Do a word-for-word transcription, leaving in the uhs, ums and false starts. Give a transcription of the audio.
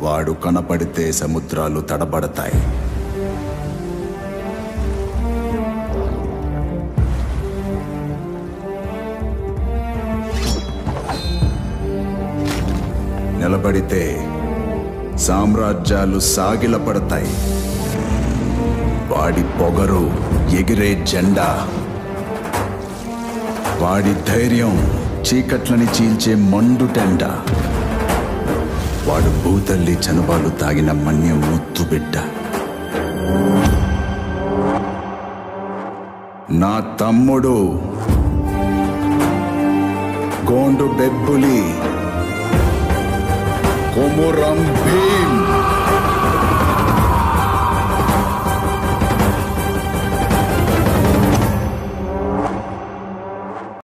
వాడు కనపడితే సముద్రాలు తడబడతాయి. నిలబడితే సామ్రాజ్యాలు సాగిలపడతాయి. వాడి పొగరు ఎగిరే జెండా, వాడి ధైర్యం చీకట్లని చీల్చే మండుటెండ. వాడు భూతల్లి చనుబాలు తాగిన మన్యం ముత్తు బిడ్డ. నా తమ్ముడు గోండు బెబ్బులి కొమురం భీమ్.